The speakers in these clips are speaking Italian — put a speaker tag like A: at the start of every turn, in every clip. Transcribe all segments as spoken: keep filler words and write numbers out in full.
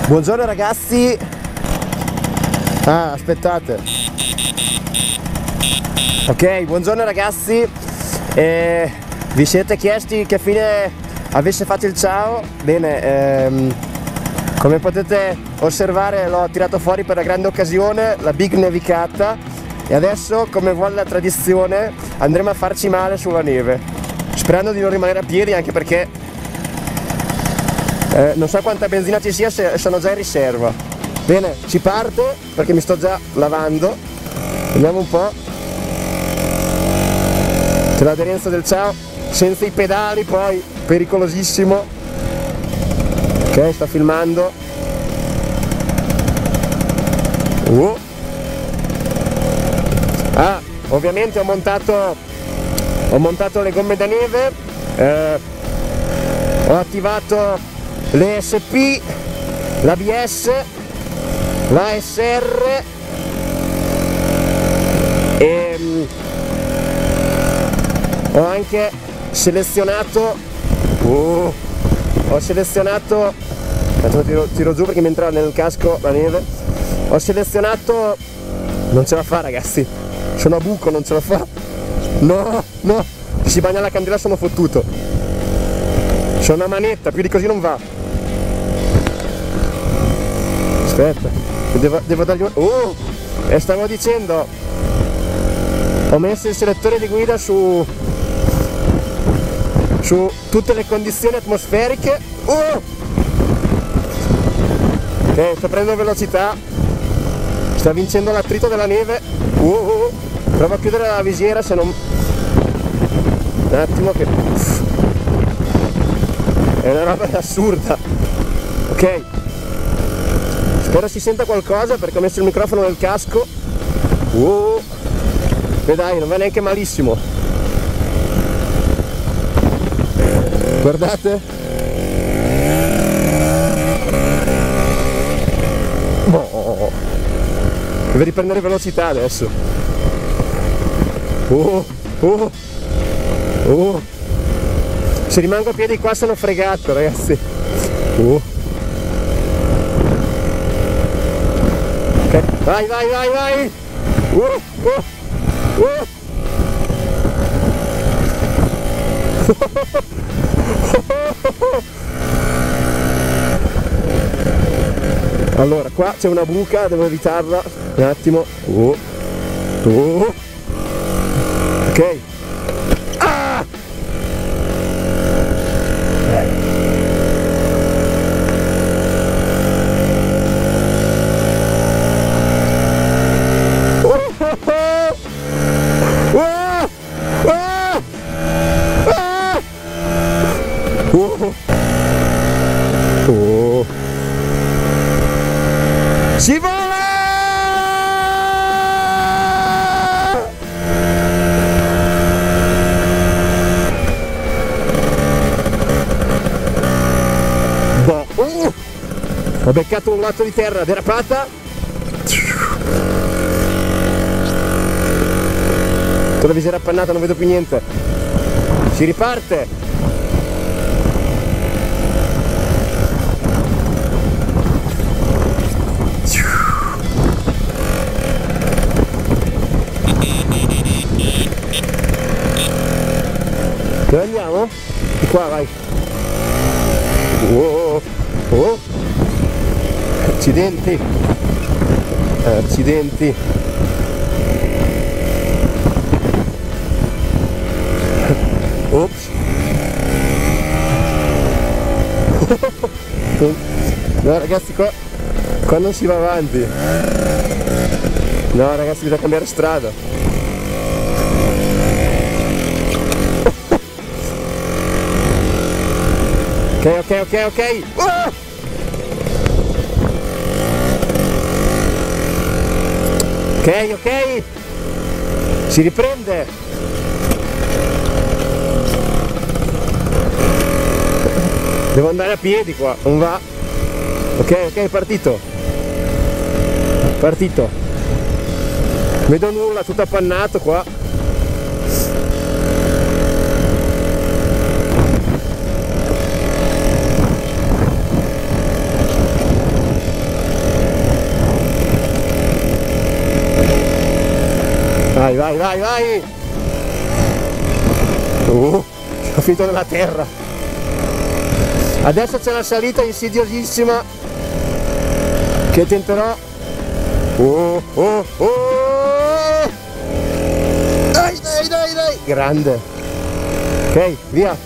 A: Buongiorno ragazzi. Ah, aspettate. Ok, buongiorno ragazzi. Eh, vi siete chiesti che fine avesse fatto il ciao? Bene, ehm, come potete osservare l'ho tirato fuori per la grande occasione, la big nevicata, e adesso, come vuole la tradizione, andremo a farci male sulla neve, sperando di non rimanere a piedi, anche perché eh, non so quanta benzina ci sia, se sono già in riserva. Bene, si parte perché mi sto già lavando. Vediamo un po'. C'è l'aderenza del ciao senza i pedali, poi pericolosissimo. Ok, sta filmando. uh. Ah, ovviamente ho montato ho montato le gomme da neve, eh, ho attivato le S P, l'A B S, la A S R e um, ho anche selezionato uh, ho selezionato tiro, tiro giù perché mi entra nel casco la neve. Ho selezionato, non ce la fa ragazzi, sono a buco, non ce la fa, no, no, se si bagna la candela sono fottuto, c'è una manetta, più di così non va. Aspetta, devo, devo dargli un... Oh! E stavo dicendo, ho messo il selettore di guida su su tutte le condizioni atmosferiche. Oh! Ok, sto prendendo velocità, sta vincendo l'attrito della neve. Uh, uh, provo a chiudere la visiera, se non... Un attimo che... È una roba assurda. Ok, spero si senta qualcosa perché ho messo il microfono nel casco. Uh, e dai, non va neanche malissimo. Guardate. Oh, devo riprendere velocità adesso. Uh, uh, uh. Se rimango a piedi qua sono fregato ragazzi. Uh. Ok, vai vai vai vai. Uh, uh, uh. Allora, qua c'è una buca, devo evitarla. Un attimo. Uh. Uh. Ok. Ah! Oh. Si vola! Boh. Uh. Ho beccato un lato di terra derapata. Con la visiera appannata non vedo più niente. Si riparte. Dove andiamo? Di qua, vai. Oh, oh. Accidenti. Accidenti. Ops. No ragazzi, qua, qua non si va avanti. No ragazzi, bisogna cambiare strada. Ok, ok, ok, ok. Uh! Ok, ok. Si riprende. Devo andare a piedi qua, non va. Ok, ok, è partito. Partito. Vedo nulla, tutto appannato qua. Vai, vai, vai, vai! Uh, ho finito nella terra. Adesso c'è una salita insidiosissima che tenterò. Oh, oh, oh! Dai, dai, dai, dai! Grande! Ok, via!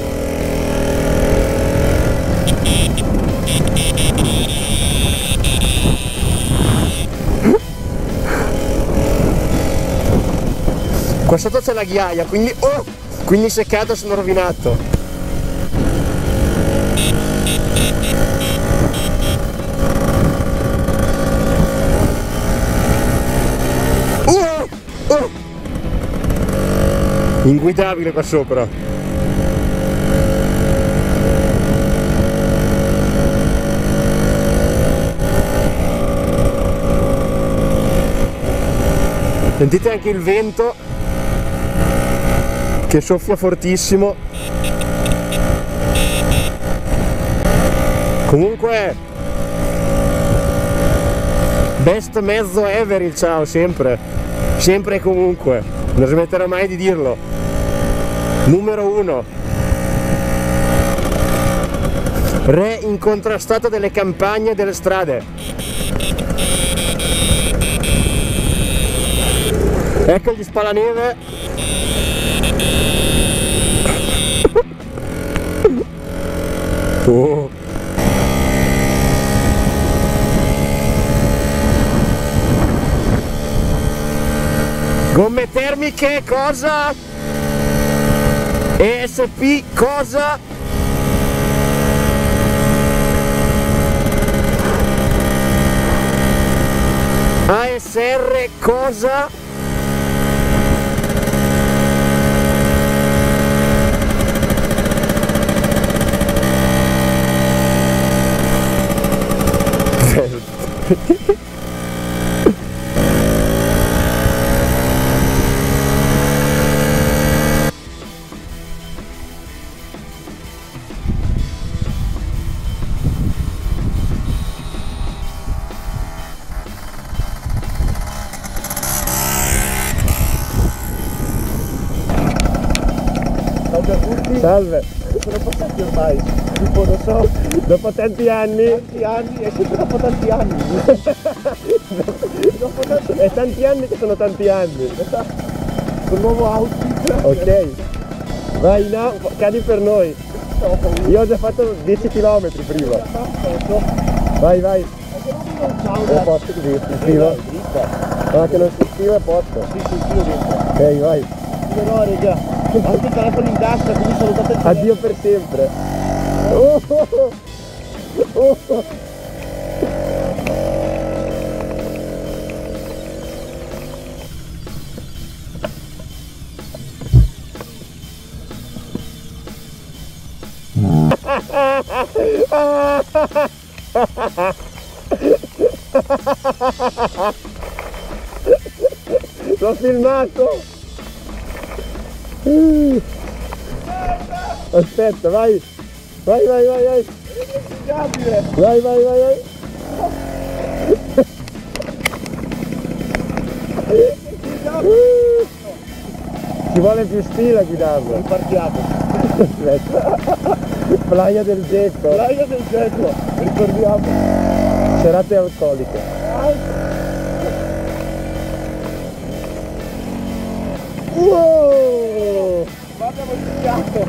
A: Qua sotto c'è la ghiaia, quindi oh! Quindi seccato, sono rovinato. Uh! Uh! Inguidabile qua sopra. Sentite anche il vento che soffia fortissimo. Comunque best mezzo ever il ciao, sempre sempre e comunque, non smetterò mai di dirlo. Numero uno, re incontrastato delle campagne e delle strade. Ecco gli spalaneve. Oh. Gomme termiche cosa? E S P cosa? A S R cosa? Salve!
B: Sono passati ormai, tipo lo so,
A: Dopo tanti anni,
B: tanti anni, è sempre dopo tanti anni. dopo tanti
A: è tanti anni che sono tanti anni.
B: un nuovo outfit.
A: Ok, vai no, cadi per noi. Io ho già fatto dieci chilometri prima. Vai, vai. È a posto così, si scrive. No, che non si scrive è a posto.
B: Sì, sì, sì, ho detto.
A: Ok, vai.
B: No, raga, anche il telefono in tasca, quindi salutate il
A: Addio per sempre. Oh, oh, oh, oh. L'ho filmato. Aspetta, vai. Vai, vai, vai, vai. Vai, vai, vai, vai. Ci vuole più stile a guidarlo.
B: Partiamo.
A: Aspetta. Playa del Gecco.
B: Playa del Gecco, ricordiamo.
A: Serate alcoliche. Wow!
B: Abbiamo iniziato.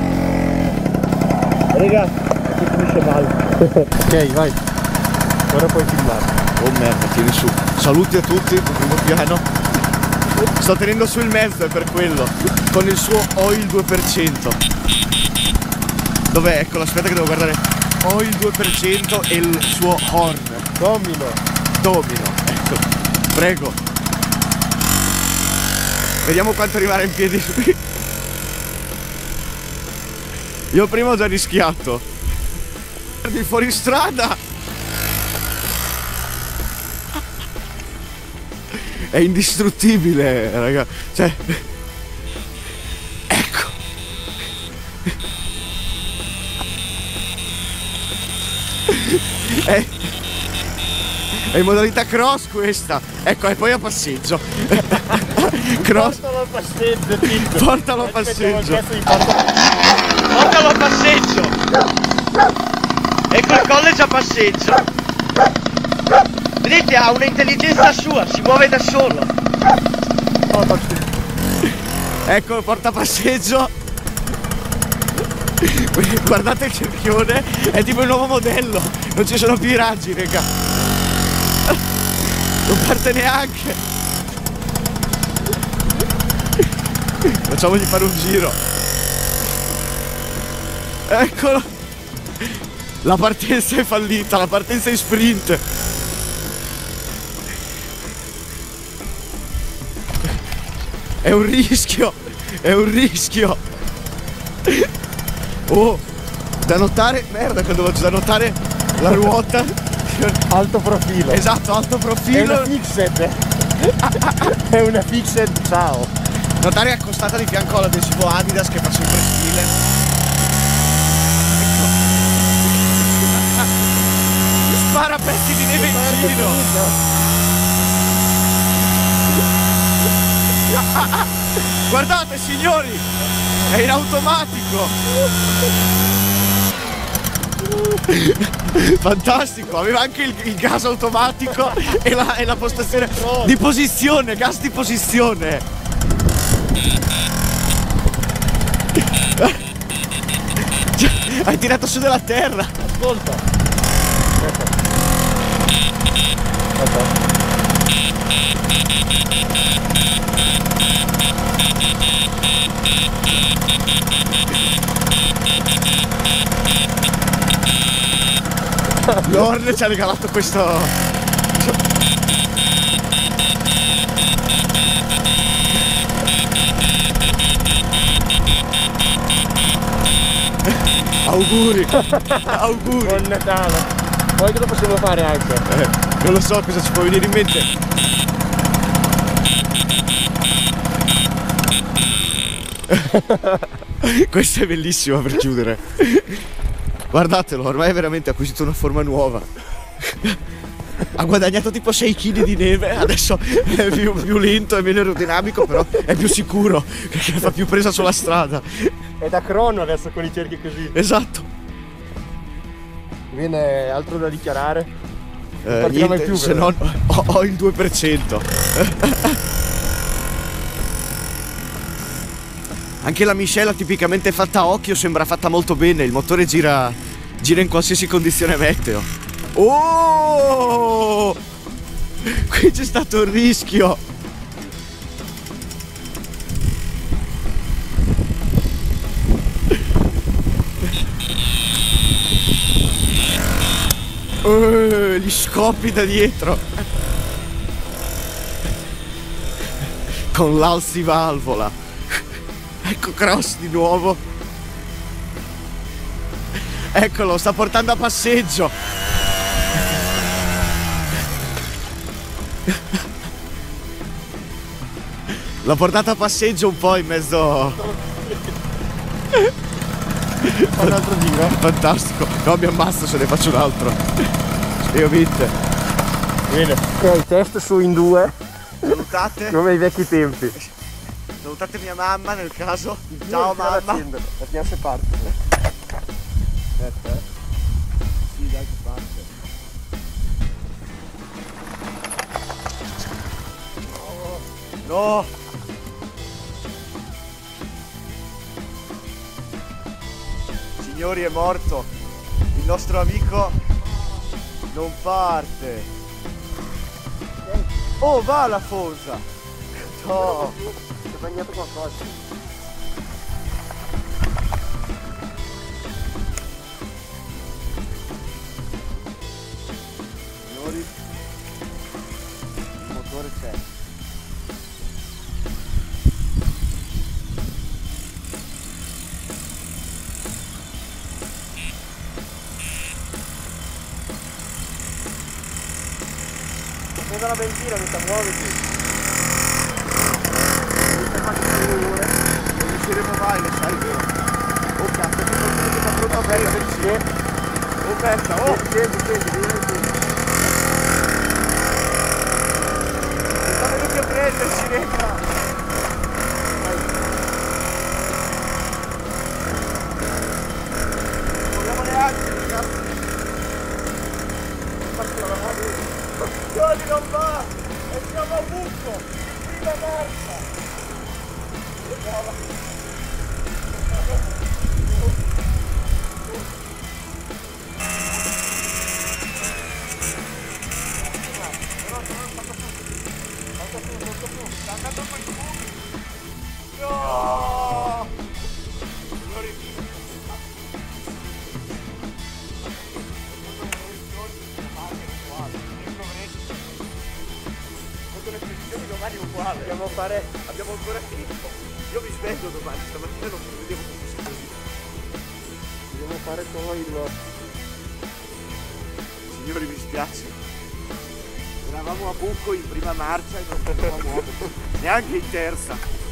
B: Raga, si finisce male.
A: Ok, vai. Ora puoi filmare.
C: Oh merda, tieni su. Saluti a tutti, sul primo piano. Sto tenendo su il mezzo, è per quello. Con il suo oil due per cento. Dov'è? Ecco, aspetta che devo guardare. Oil due per cento e il suo horn.
A: Domino.
C: Domino, ecco. Prego. Vediamo quanto arrivare in piedi. Io prima ho già rischiato. Di fuori strada. È indistruttibile, raga. Cioè. Ecco. È, è in modalità cross questa. Ecco, e poi a passeggio. Cross.
B: Portalo a passeggio, Tinto.
C: Portalo a passeggio.
D: Portalo a passeggio. E col college a passeggio. Vedete, ha un'intelligenza sua, si muove da solo.
C: Ecco, porta a passeggio. Guardate il cerchione, è tipo il nuovo modello. Non ci sono più i raggi, raga. Non parte neanche. Facciamogli fare un giro. Eccolo. La partenza è fallita, la partenza è sprint. È un rischio, è un rischio. Oh, da notare, merda, quando faccio da notare la ruota.
B: Alto profilo.
C: Esatto, alto
B: È
C: profilo.
B: una fixed. È una fixed, ciao.
C: Notare è accostata di fianco all'adesivo Adidas che fa sempre stile. Ecco. Spara pezzi di neve in giro. Guardate signori, è in automatico. Fantastico, aveva anche il, il gas automatico e la, e la postazione di posizione, gas di posizione. Hai tirato su della terra.
B: Ascolta.
C: Lord ci ha regalato questo. Auguri. Auguri.
B: Buon Natale. Poi cosa possiamo fare anche?
C: Eh, non lo so cosa ci può venire in mente. Questo è bellissimo per chiudere. Guardatelo, ormai è veramente acquisito una forma nuova. Ha guadagnato tipo sei chili di neve, adesso è più, più lento e meno aerodinamico, però è più sicuro, perché fa più presa sulla strada.
B: È da crono adesso con i cerchi così.
C: Esatto.
B: Viene altro da dichiarare?
C: Eh,
B: Partiamo
C: niente,
B: più,
C: se
B: però.
C: no ho, ho il due per cento. Anche la miscela tipicamente fatta a occhio sembra fatta molto bene, il motore gira, gira in qualsiasi condizione meteo. Oh! Qui c'è stato un rischio. Oh, gli scoppi da dietro. Con l'alzivalvola. Ecco Cross di nuovo. Eccolo, sta portando a passeggio. L'ho portato a passeggio un po' in mezzo.
B: Fa un altro giro.
C: Fantastico. No, mi ammazzo se ne faccio un altro. Io vinte.
B: Bene. Ok, test su in due,
C: Salutate.
B: come ai vecchi tempi.
C: Salutate mia mamma nel caso. Ciao mamma.
B: La piace parte. Aspetta, eh.
C: Sì, dai, che parte. No! Signori, è morto. Il nostro amico non parte. Oh, va la Fonza! No!
B: Si è bagnato qualcosa.
C: Signori, il motore c'è.
B: Prendo la benzina, mi sta muoviti.
C: Non riusciremo mai, lo sai, vero? Oh cazzo, che qualcuno che fa pronto a prenderci. Oh merda, oh!
B: Scendi, scendi, scendi.
C: Sta venuti a prenderci, raga! domani non va! E siamo a buco! Prima marcia! No!
D: Domani uguale.
C: Dobbiamo fare, abbiamo ancora tempo. Io mi sveglio domani, stamattina non mi vedevo che fosse così. Dobbiamo fare solo il... Signori, mi spiace. Eravamo a buco in prima marcia e non potevamo muoverci, neanche in terza.